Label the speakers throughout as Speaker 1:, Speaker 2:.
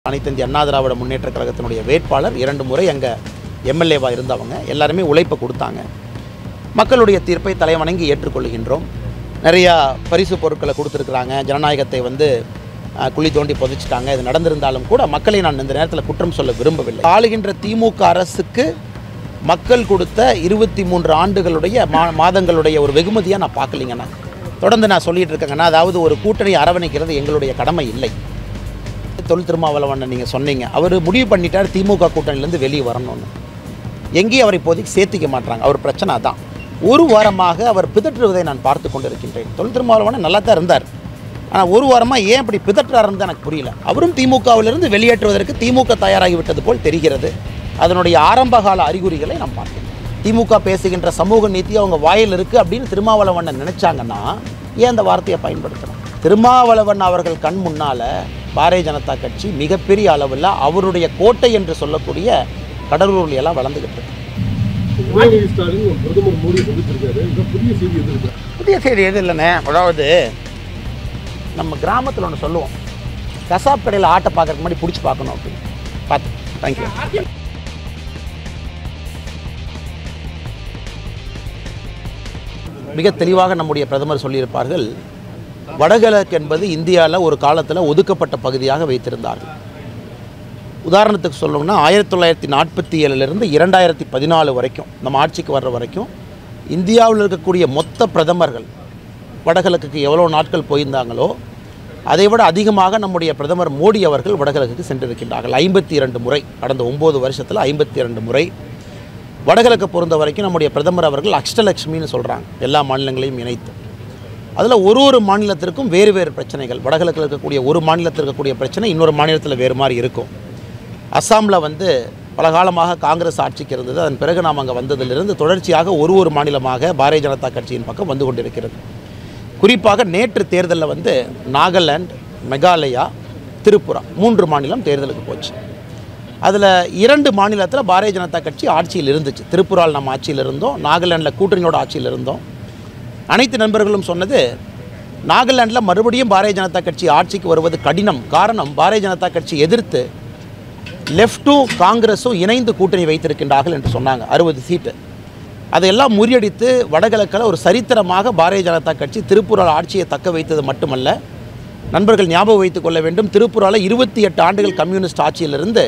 Speaker 1: அனைத்து இந்திய அண்ணா திராவிட முன்னேற்றக் கழகத்தினுடைய வேட்பாளர் 2 முறை அங்கே எம்எல்ஏவாக இருந்தவங்க எல்லாருமே உழைப்பை கொடுத்தாங்க. மக்களுடைய தீர்ப்பை தலைவணங்கி ஏற்றுக்கொள்கின்றோம். நிறையா பரிசு பொருட்களை கொடுத்துருக்குறாங்க. ஜனநாயகத்தை குழி தோண்டி புதைச்சிட்டாங்க. இது நடந்திருந்தாலும் கூட மக்களை நான் இந்த நேரத்தில் குற்றம் சொல்ல விரும்பவில்லை. ஆளுகின்ற திமுக அரசுக்கு மக்கள் கொடுத்த 23 ஆண்டுகளுடைய மாதங்களுடைய ஒரு வெகுமதியாக நான் பார்க்கலிங்கண்ணா. தொடர்ந்து நான் சொல்லிகிட்டு இருக்கேங்கண்ணா, அதாவது ஒரு கூட்டணி அரவணைக்கிறது எங்களுடைய கடமை இல்லை. தொல் திருமாவளவன் நீங்கள் சொன்னீங்க, அவர் முடிவு பண்ணிட்டார் திமுக கூட்டணியிலேருந்து வெளியே வரணும்னு. எங்கேயும் அவர் இப்போதைக்கு சேர்த்திக்க மாட்டாங்க. அவர் பிரச்சனை தான். ஒரு வாரமாக அவர் பிதற்றுவதை நான் பார்த்து கொண்டிருக்கின்றேன். தொல் திருமாவளவன் நல்லா தான் இருந்தார். ஆனால் ஒரு வாரமாக ஏன் இப்படி பிதற்றாருன்னு எனக்கு புரியல. அவரும் திமுகவிலிருந்து வெளியேற்றுவதற்கு திமுக தயாராகிவிட்டது போல் தெரிகிறது. அதனுடைய ஆரம்பகால அறிகுறிகளை நாம் பார்க்கிறோம். திமுக பேசுகின்ற சமூக நீதி அவங்க வாயில் இருக்குது அப்படின்னு திருமாவளவனை நினச்சாங்கன்னா ஏன் அந்த வார்த்தையை பயன்படுத்தணும்? திருமாவளவன் அவர்கள் கண் முன்னால் பாரதிய ஜனதா கட்சி மிகப்பெரிய அளவில் அவருடைய கோட்டை என்று சொல்லக்கூடிய கடலூரில் எல்லாம் வளர்ந்துகிட்டு இருக்கு. புதிய செய்தி எது இல்லைண்ணே. அதாவது நம்ம கிராமத்தில் ஒன்று சொல்லுவோம், கசாப் கடையில் ஆட்டை பார்க்கறதுக்கு முன்னாடி பிடிச்சி பார்க்கணும் அப்படின்னு. பார்த்து தேங்க்யூ. மிக தெளிவாக நம்முடைய பிரதமர் சொல்லியிருப்பார்கள், வடகிழக்கு என்பது இந்தியாவில் ஒரு காலத்தில் ஒதுக்கப்பட்ட பகுதியாக வைத்திருந்தார்கள். உதாரணத்துக்கு சொல்லணும்னா 1947 2014 வரைக்கும் நம்ம ஆட்சிக்கு வர்ற வரைக்கும் இந்தியாவில் இருக்கக்கூடிய மொத்த பிரதமர்கள் வடகிழக்குக்கு எவ்வளோ நாட்கள் போயிருந்தாங்களோ அதை விட அதிகமாக நம்முடைய பிரதமர் மோடி அவர்கள் வடகிழக்குக்கு சென்றிருக்கின்றார்கள். 52 முறை. கடந்த 9 வருஷத்தில் 52 முறை. வடகிழக்கு பொறுத்த வரைக்கும் நம்முடைய பிரதமர் அவர்கள் அஷ்டலட்சுமின்னு சொல்கிறாங்க, எல்லா மாநிலங்களையும் இணைத்து. அதில் ஒரு மாநிலத்திற்கும் வேறு வேறு பிரச்சனைகள். வடகிழக்கில் இருக்கக்கூடிய ஒரு மாநிலத்தில் இருக்கக்கூடிய பிரச்சனை இன்னொரு மாநிலத்தில் வேறு மாதிரி இருக்கும். அஸ்ஸாமில் பல காலமாக காங்கிரஸ் ஆட்சிக்கு இருந்தது. அதன் பிறகு நாம் அங்கே வந்ததிலிருந்து தொடர்ச்சியாக ஒரு மாநிலமாக பாரதிய ஜனதா கட்சியின் பக்கம் வந்து கொண்டிருக்கிறது. குறிப்பாக நேற்று தேர்தலில் நாகாலாந்து, மெகாலயா, திரிபுரா 3 மாநிலம் தேர்தலுக்கு போச்சு. அதில் 2 மாநிலத்தில் பாரதிய ஜனதா கட்சி ஆட்சியில் இருந்துச்சு. திரிபுராவில் நம்ம ஆட்சியில் இருந்தோம், நாகாலாண்டில் கூட்டணியோட ஆட்சியில் இருந்தோம். அனைத்து நண்பர்களும் சொன்னது, நாகாலாண்டில் மறுபடியும் பாரதிய ஜனதா கட்சி ஆட்சிக்கு வருவது கடினம். காரணம், பாரதிய ஜனதா கட்சி எதிர்த்து லெஃப்ட்டும் காங்கிரஸும் இணைந்து கூட்டணி வைத்திருக்கின்றார்கள் என்று சொன்னாங்க. 60 சீட்டு. அதையெல்லாம் முறியடித்து வடகிழக்கில் ஒரு சரித்திரமாக பாரதிய ஜனதா கட்சி திரிபுராவில் ஆட்சியை தக்க வைத்தது மட்டுமல்ல, நண்பர்கள் ஞாபகம் வைத்துக் கொள்ள வேண்டும், திரிபுராவில் 28 ஆண்டுகள் கம்யூனிஸ்ட் ஆட்சியிலிருந்து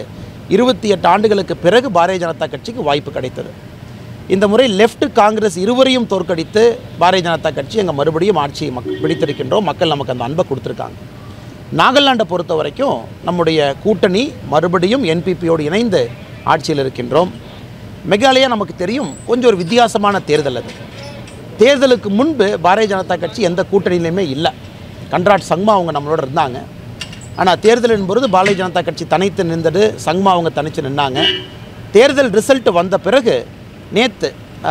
Speaker 1: 28 ஆண்டுகளுக்கு பிறகு பாரதிய ஜனதா கட்சிக்கு வாய்ப்பு கிடைத்தது. இந்த முறை லெஃப்ட் காங்கிரஸ் இருவரையும் தோற்கடித்து பாரதிய ஜனதா கட்சி எங்கள் மறுபடியும் ஆட்சியை பிடித்திருக்கின்றோம். மக்கள் நமக்கு அந்த அன்பை கொடுத்துருக்காங்க. நாகாலாண்டை பொறுத்த வரைக்கும் நம்முடைய கூட்டணி மறுபடியும் என்பிபியோடு இணைந்து ஆட்சியில் இருக்கின்றோம். மெகாலயா நமக்கு தெரியும், கொஞ்சம் ஒரு வித்தியாசமான தேர்தல். அது தேர்தலுக்கு முன்பு பாரதிய ஜனதா கட்சி எந்த கூட்டணியிலையுமே இல்லை. கன்ராட் சங்மா அவங்க நம்மளோட இருந்தாங்க. ஆனால் தேர்தலின் பொழுது பாரதிய ஜனதா கட்சி தனித்து நின்றது, சங்மா அவங்க தனித்து நின்னாங்க. தேர்தல் ரிசல்ட் வந்த பிறகு நேற்று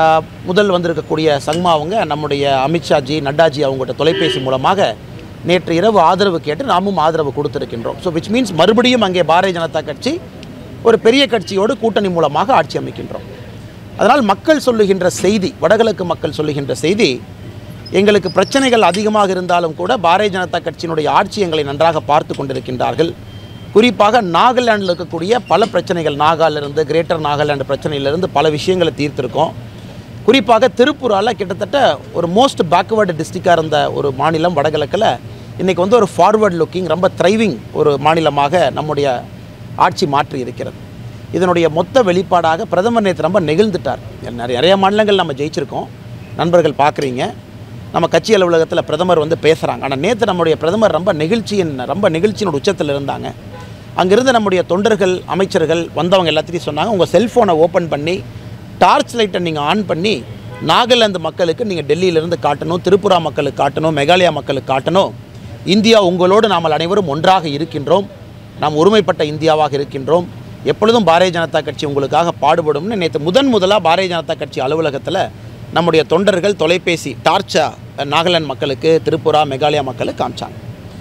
Speaker 1: முதல் வந்திருக்கக்கூடிய சங்மா அவங்க நம்முடைய அமித்ஷாஜி, நட்டாஜி அவங்கள்ட்ட தொலைபேசி மூலமாக நேற்று இரவு ஆதரவு கேட்டு நாமும் ஆதரவு கொடுத்துருக்கின்றோம். ஸோ விச் மீன்ஸ் மறுபடியும் அங்கே பாரதிய ஜனதா கட்சி ஒரு பெரிய கட்சியோடு கூட்டணி மூலமாக ஆட்சி அமைக்கின்றோம். அதனால் மக்கள் சொல்லுகின்ற செய்தி, வடகிழக்கு மக்கள் சொல்லுகின்ற செய்தி, எங்களுக்கு பிரச்சனைகள் அதிகமாக இருந்தாலும் கூட பாரதிய ஜனதா கட்சியினுடைய ஆட்சி எங்களை நன்றாக பார்த்து கொண்டிருக்கின்றார்கள். குறிப்பாக நாகாலாண்டில் இருக்கக்கூடிய பல பிரச்சனைகள், நாகாலிருந்து கிரேட்டர் நாகாலாண்டு பிரச்சனையிலிருந்து பல விஷயங்களை தீர்த்திருக்கோம். குறிப்பாக திரிபுராவில் கிட்டத்தட்ட ஒரு மோஸ்ட் பேக்வேர்டு டிஸ்ட்ரிக்டாக இருந்த ஒரு மாநிலம் வடகிழக்கில் இன்றைக்கி ஒரு ஃபார்வர்ட் லுக்கிங், ரொம்ப த்ரைவிங் ஒரு மாநிலமாக நம்முடைய ஆட்சி மாற்றி இருக்கிறது. இதனுடைய மொத்த வெளிப்பாடாக பிரதமர் நேற்று ரொம்ப நெகிழ்ந்துட்டார். நிறைய மாநிலங்கள் நம்ம ஜெயிச்சிருக்கோம், நண்பர்கள் பார்க்குறீங்க. நம்ம கட்சி அலுவலகத்தில் பிரதமர் பேசுகிறாங்க. ஆனால் நேற்று நம்முடைய பிரதமர் ரொம்ப நெகிழ்ச்சியின் உச்சத்தில் இருந்தாங்க. அங்கிருந்து நம்முடைய தொண்டர்கள், அமைச்சர்கள் வந்தவங்க எல்லாத்தையும் சொன்னாங்க, உங்கள் செல்ஃபோனை ஓப்பன் பண்ணி டார்ச் லைட்டை நீங்கள் ஆன் பண்ணி நாகாலாந்து மக்களுக்கு நீங்கள் டெல்லியிலிருந்து காட்டணும், திரிபுரா மக்களுக்கு காட்டணும், மெகாலயா மக்களுக்கு காட்டணும், இந்தியா உங்களோடு நாம் அனைவரும் ஒன்றாக இருக்கின்றோம், நாம் ஒருமைப்பட்ட இந்தியாவாக இருக்கின்றோம், எப்பொழுதும் பாரதிய ஜனதா கட்சி உங்களுக்காக பாடுபடும்னு நேற்று முதலாக பாரதிய ஜனதா கட்சி அலுவலகத்தில் நம்முடைய தொண்டர்கள் தொலைபேசி டார்ச்சா நாகாலாந்து மக்களுக்கு, திரிபுரா, மெகாலயா மக்களுக்கு காமிச்சாங்க.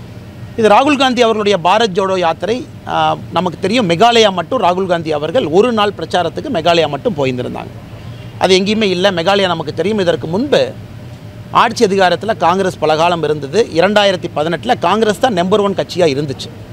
Speaker 1: இது ராகுல் காந்தி அவர்களுடைய பாரத் ஜோடோ யாத்திரை. நமக்கு தெரியும், மெகாலயா மட்டும் ராகுல் காந்தி அவர்கள் ஒரு நாள் பிரச்சாரத்துக்கு மெகாலயா மட்டும் போயிருந்தாங்க. அது எங்கேயுமே இல்லை. மெகாலயா நமக்கு தெரியும், இதற்கு முன்பு ஆட்சி அதிகாரத்தில் காங்கிரஸ் பல காலம் இருந்தது. 2018 காங்கிரஸ் தான் நம்பர் 1 கட்சியாக இருந்துச்சு.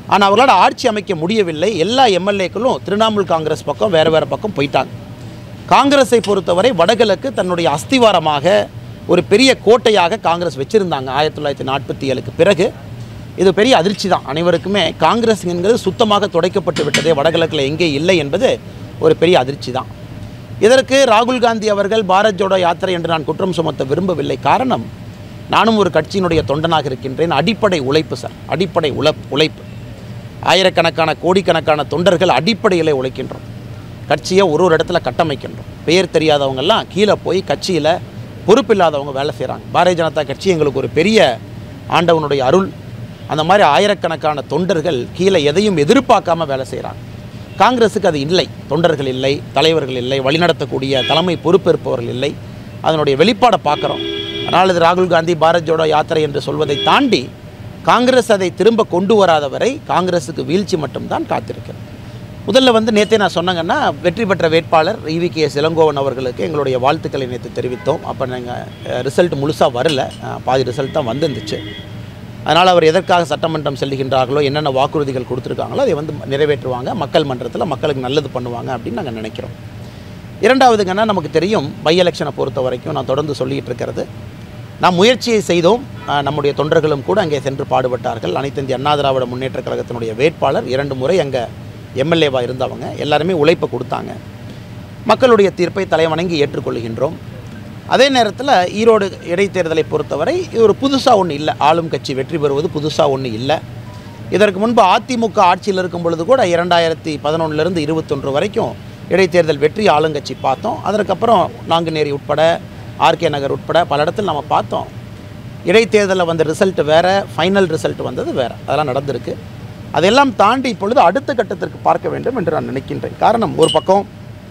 Speaker 1: ஆனால் அவர்களால் ஆட்சி அமைக்க முடியவில்லை. எல்லா எம்எல்ஏக்களும் திரிணாமுல் காங்கிரஸ் பக்கம் வேறு பக்கம் போயிட்டாங்க. காங்கிரஸை பொறுத்தவரை வடகிழக்கு தன்னுடைய அஸ்திவாரமாக ஒரு பெரிய கோட்டையாக காங்கிரஸ் வச்சுருந்தாங்க 1947க்கு பிறகு. இது பெரிய அதிர்ச்சி தான் அனைவருக்குமே. காங்கிரஸ் என்கிறது சுத்தமாக துடைக்கப்பட்டு விட்டதே, வடகிழக்கில் எங்கே இல்லை என்பது ஒரு பெரிய அதிர்ச்சி தான். இதற்கு ராகுல் காந்தி அவர்கள் பாரத் ஜோடோ யாத்திரை என்று நான் குற்றம் சுமத்த விரும்பவில்லை. காரணம், நானும் ஒரு கட்சியினுடைய தொண்டனாக இருக்கின்றேன். அடிப்படை உழைப்பு சார், அடிப்படை உழைப்பு. ஆயிரக்கணக்கான கோடிக்கணக்கான தொண்டர்கள் அடிப்படையில் உழைக்கின்றோம். கட்சியை ஒரு இடத்துல கட்டமைக்கின்றோம். பெயர் தெரியாதவங்கெல்லாம் கீழே போய் கட்சியில் பொறுப்பில்லாதவங்க வேலை செய்கிறாங்க. பாரதிய ஜனதா கட்சி எங்களுக்கு ஒரு பெரிய ஆண்டவனுடைய அருள். அந்த மாதிரி ஆயிரக்கணக்கான தொண்டர்கள் கீழே எதையும் எதிர்பார்க்காம வேலை செய்கிறாங்க. காங்கிரஸுக்கு அது இல்லை. தொண்டர்கள் இல்லை, தலைவர்கள் இல்லை, வழிநடத்தக்கூடிய தலைமை பொறுப்பேற்பவர்கள் இல்லை. அதனுடைய வெளிப்பாடை பார்க்குறோம். அதனால் இது ராகுல் காந்தி பாரத் ஜோடோ யாத்திரை என்று சொல்வதை தாண்டி காங்கிரஸ் அதை திரும்ப கொண்டு வராத வரை காங்கிரஸுக்கு வீழ்ச்சி மட்டும்தான் காத்திருக்கிறது. முதல்ல நேற்றே நான் சொன்னாங்கன்னா, வெற்றி பெற்ற வேட்பாளர் EVKS இளங்கோவன் அவர்களுக்கு எங்களுடைய வாழ்த்துக்களை நேற்று தெரிவித்தோம். அப்போ நாங்கள் ரிசல்ட் முழுசாக வரல, பாதி ரிசல்ட் தான் வந்துருந்துச்சு. அதனால் அவர் எதற்காக சட்டமன்றம் செல்கின்றார்களோ, என்னென்ன வாக்குறுதிகள் கொடுத்துருக்காங்களோ அதை நிறைவேற்றுவாங்க, மக்கள் மன்றத்தில் மக்களுக்கு நல்லது பண்ணுவாங்க அப்படின்னு நாங்கள் நினைக்கிறோம். இரண்டாவதுங்கன்னா, நமக்கு தெரியும் பை எலெக்ஷனை பொறுத்த வரைக்கும் நான் தொடர்ந்து சொல்லிகிட்டு இருக்கிறது, நாம் முயற்சியை செய்தோம். நம்முடைய தொண்டர்களும் கூட அங்கே சென்று பாடுபட்டார்கள். அனைத்து இந்திய அண்ணா திராவிட முன்னேற்ற கழகத்தினுடைய வேட்பாளர் 2 முறை அங்கே எம்எல்ஏவாக இருந்தவங்க எல்லாருமே உழைப்பை கொடுத்தாங்க. மக்களுடைய தீர்ப்பை தலைவணங்கி ஏற்றுக்கொள்கின்றோம். அதே நேரத்தில் ஈரோடு இடைத்தேர்தலை பொறுத்தவரை இது ஒரு புதுசாக ஒன்று இல்லை. ஆளும் கட்சி வெற்றி பெறுவது புதுசாக ஒன்று இல்லை. இதற்கு முன்பு அதிமுக ஆட்சியில் இருக்கும் பொழுது கூட 2011லேருந்து 21 வரைக்கும் இடைத்தேர்தல் வெற்றி ஆளுங்கட்சி பார்த்தோம். அதற்கப்புறம் நாங்குநேரி உட்பட RK நகர் உட்பட பல இடத்தில் நம்ம பார்த்தோம். இடைத்தேர்தலில் வந்த ரிசல்ட் வேறு, ஃபைனல் ரிசல்ட் வந்தது வேறு, அதெல்லாம் நடந்திருக்கு. அதெல்லாம் தாண்டி இப்பொழுது அடுத்த கட்டத்திற்கு பார்க்க வேண்டும் என்று நான் நினைக்கின்றேன். காரணம், ஒரு பக்கம்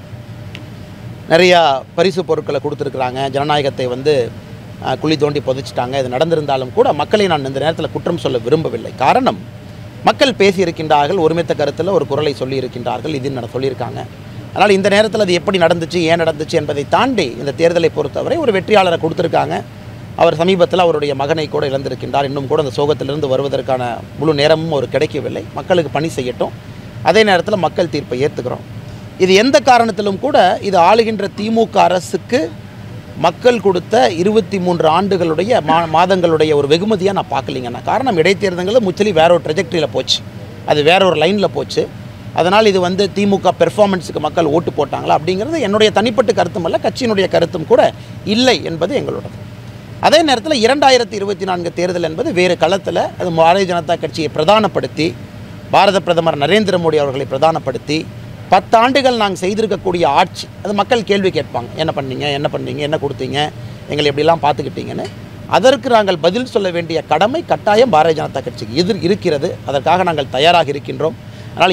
Speaker 1: நிறையா பரிசு பொருட்களை கொடுத்துருக்குறாங்க, ஜனநாயகத்தை குழி தோண்டி புதைச்சிட்டாங்க. இது நடந்திருந்தாலும் கூட மக்களை நான் இந்த நேரத்தில் குற்றம் சொல்ல விரும்பவில்லை. காரணம், மக்கள் பேசியிருக்கின்றார்கள், ஒருமித்த கருத்தில் ஒரு குரலை சொல்லியிருக்கின்றார்கள், இது சொல்லியிருக்காங்க. அதனால் இந்த நேரத்தில் அது எப்படி நடந்துச்சு, ஏன் நடந்துச்சு என்பதை தாண்டி இந்த தேர்தலை பொறுத்தவரை ஒரு வெற்றியாளரை கொடுத்துருக்காங்க. அவர் சமீபத்தில் அவருடைய மகனை கூட இழந்திருக்கின்றார். இன்னும் கூட அந்த சோகத்திலிருந்து வருவதற்கான முழு நேரமும் அவர் கிடைக்கவில்லை. மக்களுக்கு பணி செய்யட்டும், அதே நேரத்தில் மக்கள் தீர்ப்பை ஏற்றுக்கிறோம். இது எந்த காரணத்திலும் கூட இது ஆளுகின்ற திமுக அரசுக்கு மக்கள் கொடுத்த 23 ஆண்டுகளுடைய மாதங்களுடைய ஒரு வெகுமதியாக நான் பார்க்கலிங்கண்ணா. காரணம், இடைத்தேர்தல்கள் முச்சலி வேற ஒரு ட்ரெஜெக்டரியில் போச்சு, அது வேற ஒரு லைனில் போச்சு. அதனால் இது திமுக பெர்ஃபார்மன்ஸுக்கு மக்கள் ஓட்டு போட்டாங்களா அப்படிங்கிறது என்னுடைய தனிப்பட்ட கருத்தும் அல்ல, கட்சியினுடைய கருத்தும் கூட இல்லை என்பது எங்களோடது. அதே நேரத்தில் 2024 தேர்தல் என்பது வேறு களத்தில், அது பாரதிய ஜனதா கட்சியை பிரதானப்படுத்தி, பாரத பிரதமர் நரேந்திர மோடி அவர்களை பிரதானப்படுத்தி 10 ஆண்டுகள் நாங்கள் செய்திருக்கக்கூடிய ஆட்சி, அது மக்கள் கேள்வி கேட்பாங்க, என்ன பண்ணீங்க, என்ன கொடுத்தீங்க, எங்களை எப்படிலாம் பார்த்துக்கிட்டீங்கன்னு. அதற்கு நாங்கள் பதில் சொல்ல வேண்டிய கடமை கட்டாயம் பாரதிய ஜனதா கட்சிக்கு இருக்கிறது. அதற்காக நாங்கள் தயாராக இருக்கின்றோம். அதனால்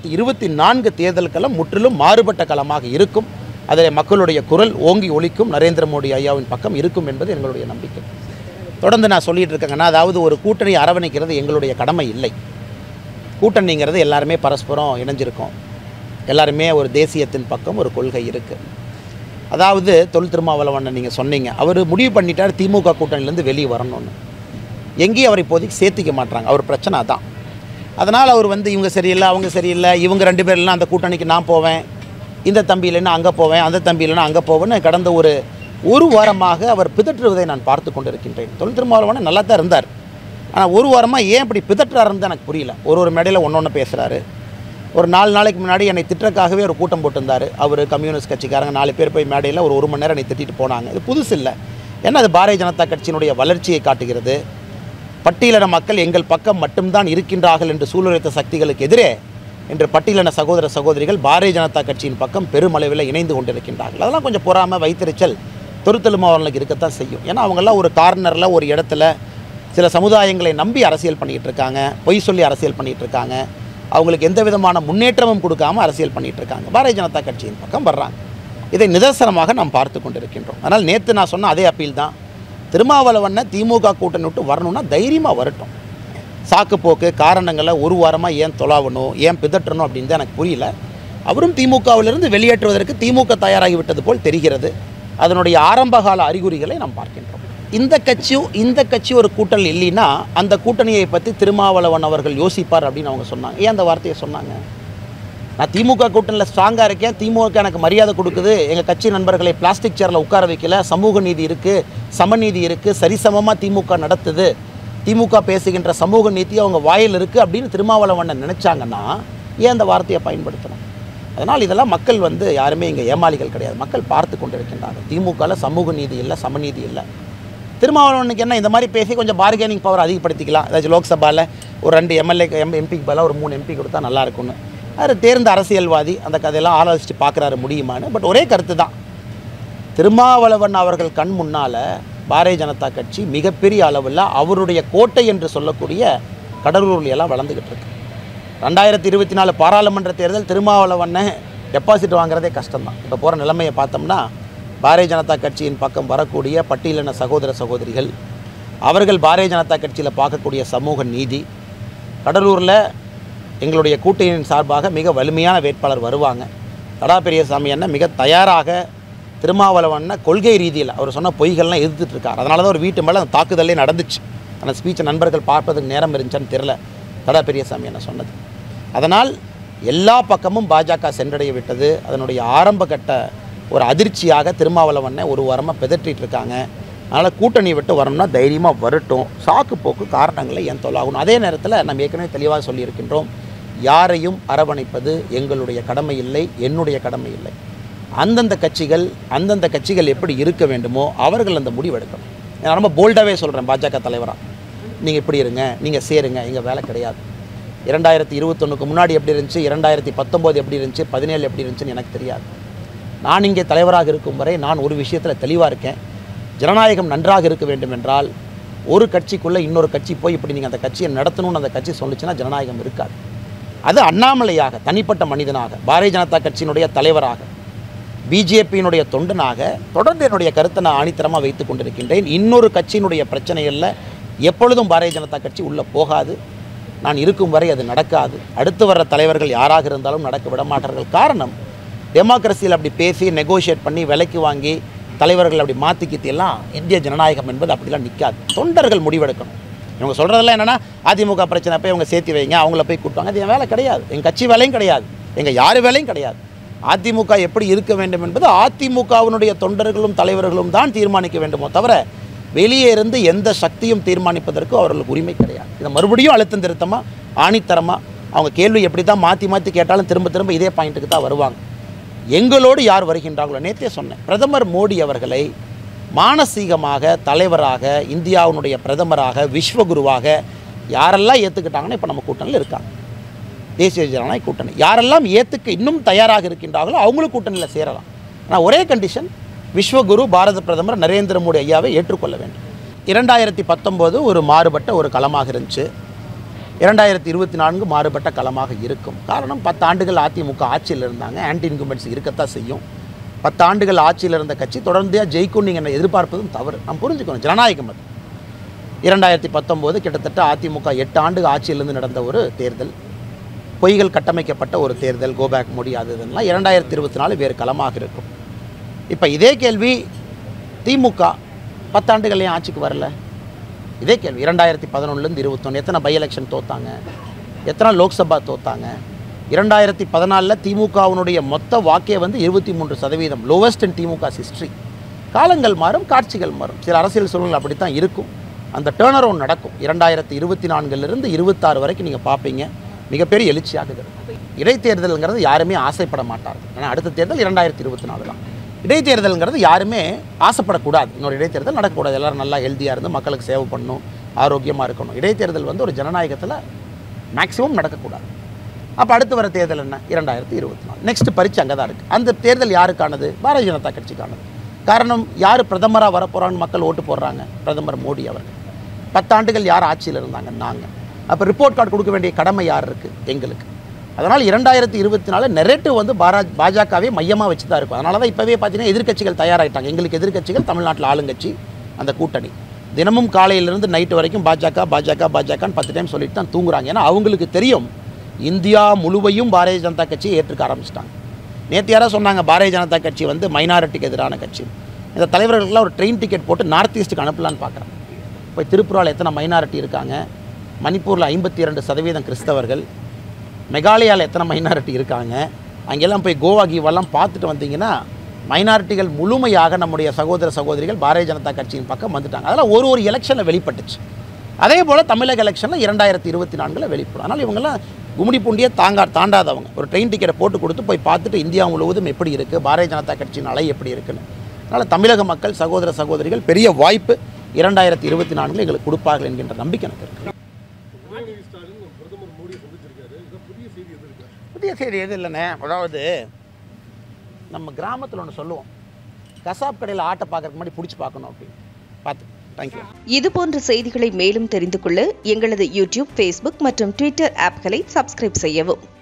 Speaker 1: 2024 தேர்தல் களம் முற்றிலும் மாறுபட்ட களமாக இருக்கும். அதில் மக்களுடைய குரல் ஓங்கி ஒலிக்கும், நரேந்திர மோடி ஐயாவின் பக்கம் இருக்கும் என்பது எங்களுடைய நம்பிக்கை. தொடர்ந்து நான் சொல்லிகிட்டு இருக்கேங்கன்னா, அதாவது ஒரு கூட்டணி அரவணைக்கிறது எங்களுடைய கடமை இல்லை. கூட்டணிங்கிறது எல்லாருமே பரஸ்பரம் இணைஞ்சிருக்கோம், எல்லாருமே ஒரு தேசியத்தின் பக்கம் ஒரு கொள்கை இருக்குது. அதாவது தொல் திருமாவளவன் நீங்கள் சொன்னீங்க, அவர் முடிவு பண்ணிட்டார் திமுக கூட்டணியிலேருந்து வெளியே வரணும்னு. எங்கேயும் அவர் இப்போதைக்கு சேர்த்திக்க மாட்டாங்க, அவர் பிரச்சனை தான். அதனால் அவர் இவங்க சரியில்லை, அவங்க சரியில்லை, இவங்க 2 பேர் இல்லைனா அந்த கூட்டணிக்கு நான் போவேன், இந்த தம்பி இல்லைன்னா அங்கே போவேன், அந்த தம்பி இல்லைன்னா அங்கே போவேன்னு கடந்த ஒரு வாரமாக அவர் பிதற்றுவதை நான் பார்த்து கொண்டிருக்கின்றேன். தொல் திருமாவளவன் நல்லா தான் இருந்தார், ஆனால் ஒரு வாரமாக ஏன் இப்படி பிதற்றாருன்னு தான் எனக்கு புரியல. ஒரு மேடையில் ஒன்று பேசுகிறாரு. ஒரு 4 நாளைக்கு முன்னாடி என்னை திட்டக்காகவே ஒரு கூட்டம் போட்டிருந்தார். அவர் கம்யூனிஸ்ட் கட்சிக்காரங்க 4 பேர் போய் மேடையில் ஒரு 1 மணி நேரம் என்னை திட்டிட்டு போனாங்க. இது புதுசு இல்லை, ஏன்னா அது பாரதிய ஜனதா கட்சியினுடைய வளர்ச்சியை காட்டுகிறது. பட்டியலின மக்கள் எங்கள் பக்கம் மட்டும்தான் இருக்கின்றார்கள் என்று சூளுரைத்த சக்திகளுக்கு எதிரே இன்று பட்டியலின சகோதர சகோதரிகள் பாரதிய ஜனதா கட்சியின் பக்கம் பெருமளவில் இணைந்து கொண்டிருக்கின்றார்கள். அதெல்லாம் கொஞ்சம் பொறாமை, வைத்தறிச்சல் தொருத்தெலுமாவர்களுக்கு இருக்கத்தான் செய்யும். ஏன்னா அவங்கெல்லாம் ஒரு கார்னரில் ஒரு இடத்துல சில சமுதாயங்களை நம்பி அரசியல் பண்ணிகிட்டு இருக்காங்க, பொய் சொல்லி அரசியல் பண்ணிகிட்டு இருக்காங்க, அவங்களுக்கு எந்த விதமான முன்னேற்றமும் கொடுக்காமல் அரசியல் பண்ணிகிட்டு இருக்காங்க. பாரதிய ஜனதா கட்சியின் பக்கம் வர்றாங்க. இதை நிதர்சனமாக நாம் பார்த்து கொண்டிருக்கின்றோம். அதனால் நேற்று நான் சொன்ன அதே அப்பீல் தான், திருமாவளவனை திமுக கூட்டணி விட்டு வரணும்னா தைரியமாக வரட்டும். சாக்குப்போக்கு காரணங்களை ஒரு வாரமாக ஏன் தொலாவணும், ஏன் பிதற்றணும் அப்படின்னு தான் எனக்கு புரியல. அவரும் திமுகவிலிருந்து வெளியேற்றுவதற்கு திமுக தயாராகிவிட்டது போல் தெரிகிறது. அதனுடைய ஆரம்பகால அறிகுறிகளை நாம் பார்க்கின்றோம். இந்த கட்சி ஒரு கூட்டணி இல்லைன்னா அந்த கூட்டணியை பற்றி திருமாவளவன் அவர்கள் யோசிப்பார் அப்படின்னு அவங்க சொன்னாங்க. ஏன் அந்த வார்த்தையை சொன்னாங்க? நான் திமுக கூட்டணியில் ஸ்ட்ராங்காக இருக்கேன், திமுக எனக்கு மரியாதை கொடுக்குது, எங்கள் கட்சி நண்பர்களை பிளாஸ்டிக் சேரில் உட்கார வைக்கல, சமூக நீதி இருக்குது, சமநீதி இருக்குது, சரிசமமாக திமுக நடத்துது, திமுக பேசுகின்ற சமூக நீதி அவங்க வாயில் இருக்குது அப்படின்னு திருமாவளவனை நினச்சாங்கன்னா ஏன் அந்த வார்த்தையை பயன்படுத்தணும்? அதனால் இதெல்லாம் மக்கள் யாருமே இங்கே ஏமாளிகள் கிடையாது, மக்கள் பார்த்து கொண்டு இருக்கின்றாங்க. திமுகவில் சமூக நீதி இல்லை, சமநீதி இல்லை. திருமாவளவனுக்கு என்ன இந்த மாதிரி பேசி கொஞ்சம் பார்கெனிங் பவர் அதிகப்படுத்திக்கலாம், ஏதாச்சும் லோக்சபாவில் ஒரு 2 எம்எல்ஏ எம்பிக்கு பதிலாக ஒரு 3 எம்பி கொடுத்தா நல்லா இருக்கும்னு அது தேர்ந்த அரசியல்வாதி அந்த கதையெல்லாம் ஆலோசித்து பார்க்குறாரு முடியுமான்னு. பட் ஒரே கருத்து தான், திருமாவளவன் அவர்கள் கண் முன்னால் பாரதிய ஜனதா கட்சி மிகப்பெரிய அளவில் அவருடைய கோட்டை என்று சொல்லக்கூடிய கடலூர்லையெல்லாம் வளர்ந்துக்கிட்டு இருக்கு. 2024 பாராளுமன்ற தேர்தல் திருமாவளவனை டெபாசிட் வாங்குறதே கஷ்டம்தான். இப்போ போகிற நிலைமையை பார்த்தோம்னா பாரதிய ஜனதா கட்சியின் பக்கம் வரக்கூடிய பட்டியலின சகோதர சகோதரிகள், அவர்கள் பாரதிய ஜனதா கட்சியில் பார்க்கக்கூடிய சமூக நீதி, கடலூரில் எங்களுடைய கூட்டணியின் சார்பாக மிக வலிமையான வேட்பாளர் வருவாங்க. தடா பெரியசாமி என்ன மிக தயாராக திருமாவளவனை கொள்கை ரீதியில் அவர் சொன்ன பொய்கள்லாம் எதிர்த்துட்ருக்கார். அதனால தான் ஒரு வீட்டு மேலே அந்த தாக்குதலே நடந்துச்சு. அந்த ஸ்பீச்சை நண்பர்கள் பார்ப்பதுக்கு நேரம் இருந்துச்சான்னு தெரில தடா பெரியசாமி என்ன சொன்னது. அதனால் எல்லா பக்கமும் பாஜக சென்றடைய விட்டது. அதனுடைய ஆரம்ப கட்ட ஒரு அதிர்ச்சியாக திருமாவளவனை ஒரு வாரமாக பிதற்றிட்டு இருக்காங்க. அதனால் கூட்டணி விட்டு வரணும்னா தைரியமாக வரட்டும், சாக்கு போக்கு காரணங்களை ஏன் தொல்லாகணும். அதே நேரத்தில் நம்ம ஏற்கனவே தெளிவாக சொல்லியிருக்கின்றோம், யாரையும் அரவணைப்பது எங்களுடைய கடமை இல்லை, என்னுடைய கடமை இல்லை. அந்தந்த கட்சிகள் எப்படி இருக்க வேண்டுமோ அவர்கள் அந்த முடிவு எடுக்கணும். நான் ரொம்ப போல்டாகவே சொல்கிறேன் பாஜக தலைவராக, நீங்கள் இப்படி இருங்க, நீங்கள் சேருங்க, எங்கள் வேலை கிடையாது. 2021 முன்னாடி எப்படி இருந்துச்சு, 2019 எப்படி இருந்துச்சு, 17 எப்படி இருந்துச்சுன்னு எனக்கு தெரியாது. நான் இங்கே தலைவராக இருக்கும் வரை நான் ஒரு விஷயத்தில் தெளிவாக இருக்கேன், ஜனநாயகம் நன்றாக இருக்க வேண்டும் என்றால் ஒரு கட்சிக்குள்ளே இன்னொரு கட்சி போய் இப்படி நீங்கள் அந்த கட்சியை நடத்தணும்னு அந்த கட்சி சொல்லிச்சுன்னா ஜனநாயகம் இருக்காது. அது அண்ணாமலையாக தனிப்பட்ட மனிதனாக, பாரதிய ஜனதா கட்சியினுடைய தலைவராக, பிஜேபியினுடைய தொண்டனாக தொடர்ந்து என்னுடைய கருத்தை நான் ஆணித்தரமாக வைத்து கொண்டிருக்கின்றேன். இன்னொரு கட்சியினுடைய பிரச்சனைகளில் எப்பொழுதும் பாரதிய ஜனதா கட்சி உள்ளே போகாது. நான் இருக்கும் வரை அது நடக்காது. அடுத்து வர்ற தலைவர்கள் யாராக இருந்தாலும் நடக்க விட மாட்டார்கள். காரணம், டெமோக்ரஸியில் அப்படி பேசி நெகோஷியேட் பண்ணி விலைக்கு வாங்கி தலைவர்கள் அப்படி மாற்றிக்கிட்டெல்லாம் இந்திய ஜனநாயகம் என்பது அப்படிலாம் நிற்காது. தொண்டர்கள் முடிவெடுக்கணும். இவங்க சொல்கிறதெல்லாம் என்னென்னா அதிமுக பிரச்சனை போய் இவங்க சேர்த்து வைங்க, அவங்கள போய் கூட்டுவாங்க, அது என் வேலை கிடையாது, எங்கள் கட்சி வேலையும் கிடையாது, எங்கள் யார் வேலையும் கிடையாது. அதிமுக எப்படி இருக்க வேண்டும் என்பது அதிமுகவினுடைய தொண்டர்களும் தலைவர்களும் தான் தீர்மானிக்க வேண்டுமோ தவிர வெளியே இருந்து எந்த சக்தியும் தீர்மானிப்பதற்கு அவர்களுக்கு உரிமை கிடையாது. இதை மறுபடியும் அழுத்தம் திருத்தமாக ஆணித்தரமாக அவங்க கேள்வி எப்படி தான் மாற்றி கேட்டாலும் திரும்ப இதே பாயிண்ட்டுக்கு தான் வருவாங்க. எங்களோடு யார் வருகின்றாங்களோ, நேற்றே சொன்னேன், பிரதமர் மோடி அவர்களை மானசீகமாக தலைவராக, இந்தியாவினுடைய பிரதமராக, விஸ்வகுருவாக யாரெல்லாம் ஏற்றுக்கிட்டாங்கன்னா இப்போ நம்ம கூட்டணியில் இருக்காங்க. தேசிய ஜனநாயக கூட்டணி யாரெல்லாம் ஏற்றுக்க இன்னும் தயாராக இருக்கின்றார்களோ அவங்களும் கூட்டணியில் சேரலாம். ஆனால் ஒரே கண்டிஷன், விஸ்வகுரு பாரத பிரதமர் நரேந்திர மோடி ஐயாவை ஏற்றுக்கொள்ள வேண்டும். 2019 ஒரு மாறுபட்ட ஒரு களமாக இருந்துச்சு, 2024 மாறுபட்ட களமாக இருக்கும். காரணம், 10 ஆண்டுகள் அதிமுக ஆட்சியில் இருந்தாங்க, ஆன்டி இன்குமெண்ட்ஸ் இருக்கத்தான் செய்யும். 10 ஆண்டுகள் ஆட்சியில் இருந்த கட்சி தொடர்ந்து ஜெயிக்கும் நீங்கள் எதிர்பார்ப்பதும் தவறு. நம்ம புரிஞ்சுக்கணும், ஜனநாயகம் அது. 2019 கிட்டத்தட்ட அதிமுக 8 ஆண்டு ஆட்சியிலிருந்து நடந்த ஒரு தேர்தல், பொய்கள் கட்டமைக்கப்பட்ட ஒரு தேர்தல், கோபேக் மோடி அது இதெல்லாம். 2024 வேறு களமாக இருக்கும். இப்போ இதே கேள்வி, திமுக 10 ஆண்டுகள் ஏன் ஆட்சிக்கு வரல? இதே கேள்வி. 2011 21 எத்தனை பை எலெக்ஷன் தோத்தாங்க, எத்தனை லோக்சபா தோத்தாங்க? 2014 திமுகவினுடைய மொத்த வாக்கே 23%, லோவஸ்ட் இன் திமுக ஹிஸ்ட்ரி. காலங்கள் மாறும், காட்சிகள் மாறும், சில அரசியல் சூழ்நிலை அப்படித்தான் இருக்கும். அந்த டேர்ன் அரவுண்ட் நடக்கும். 2024 26 வரைக்கும் நீங்கள் பார்ப்பீங்க, மிகப்பெரிய எழுச்சியாகுது. இடைத்தேர்தலுங்கிறது யாருமே ஆசைப்பட மாட்டார்கள். ஏன்னா அடுத்த தேர்தல் 2024 தான். இடைத்தேர்தலுங்கிறது யாருமே ஆசைப்படக்கூடாது. இன்னொரு இடைத்தேர்தல் நடக்கக்கூடாது. எல்லோரும் நல்லா ஹெல்த்தியாக இருந்து மக்களுக்கு சேவை பண்ணணும், ஆரோக்கியமாக இருக்கணும். இடைத்தேர்தல் ஒரு ஜனநாயகத்தில் மேக்ஸிமம் நடக்கக்கூடாது. அப்போ அடுத்து வர தேர்தல் என்ன? 2024. நெக்ஸ்ட் பரீட்சை அங்கே தான் இருக்குது. அந்த தேர்தல் யாருக்கானது? பாரதிய ஜனதா கட்சிக்கானது. காரணம், யார் பிரதமராக வரப்போகிறான்னு மக்கள் ஓட்டு போடுறாங்க? பிரதமர் மோடி அவர்கள். 10 ஆண்டுகள் யார் ஆட்சியில் இருந்தாங்க? நாங்கள். அப்போ ரிப்போர்ட் கார்டு கொடுக்க வேண்டிய கடமை யார் இருக்குது? எங்களுக்கு. அதனால் 2024 நெரேட்டிவ் பாஜகவே மையமாக வச்சு தான் இருக்கும். அதனால தான் இப்போவே பார்த்தீங்கன்னா எதிர்க்கட்சிகள் தயாராகிட்டாங்க. எங்களுக்கு எதிர்க்கட்சிகள் தமிழ்நாட்டில் ஆளுங்கட்சி, அந்த கூட்டணி தினமும் காலையிலிருந்து நைட்டு வரைக்கும் பாஜகன்னு 10 டைம் சொல்லிட்டு தான் தூங்குறாங்க. ஏன்னா அவங்களுக்கு தெரியும், இந்தியா முழுவையும் பாரதிய ஜனதா கட்சியை ஏற்றுக்க ஆரம்பிச்சிட்டாங்க. நேற்று யாராவது சொன்னாங்க பாரதிய ஜனதா கட்சி மைனாரிட்டிக்கு எதிரான கட்சி. இந்த தலைவர்களுக்கெல்லாம் ஒரு ட்ரெயின் டிக்கெட் போட்டு நார்த் ஈஸ்ட்டுக்கு அனுப்பலான்னு பார்க்குறேன். போய் திருப்புராவில் எத்தனை மைனாரிட்டி இருக்காங்க, மணிப்பூரில் 52% கிறிஸ்தவர்கள், மெகாலயாவில் எத்தனை மைனாரிட்டி இருக்காங்க, அங்கெல்லாம் போய் கோவா கீவெல்லாம் பார்த்துட்டு வந்தீங்கன்னா மைனாரிட்டிகள் முழுமையாக நம்முடைய சகோதர சகோதரிகள் பாரதிய ஜனதா கட்சியின் பக்கம் வந்துட்டாங்க. அதெல்லாம் ஒரு எலெக்ஷனில் வெளிப்பட்டுச்சு. அதே போல் தமிழக எலெக்ஷனில் 2024 வெளிப்படும். அதனால் இவங்கெல்லாம் கும்மிடி பூண்டியே தாண்டாதவங்க. ஒரு ட்ரெயின் டிக்கெட்டை போட்டு கொடுத்து போய் பார்த்துட்டு இந்தியா முழுவதும் எப்படி இருக்குது, பாரதிய ஜனதா கட்சியின் அலை எப்படி இருக்குன்னு. அதனால் தமிழக மக்கள் சகோதர சகோதரிகள் பெரிய வாய்ப்பு 2024 எங்களுக்கு கொடுப்பார்கள் என்கின்ற நம்பிக்கை எனக்கு இருக்குது. புதிய செய்தி எது இல்லைண்ணே. அதாவது நம்ம கிராமத்தில் ஒன்று சொல்லுவோம், கசாப் கடையில் ஆட்டை பார்க்கறதுக்கு முன்னாடி பிடிச்சி பார்க்கணும் அப்படின்னு. பார்த்து தேங்க்யூ.
Speaker 2: இது போன்ற செய்திகளை மேலும் தெரிந்து கொள்ள எங்களது யூடியூப், ஃபேஸ்புக் மற்றும் ட்விட்டர் ஆப்களை சப்ஸ்கிரைப் செய்யவும்.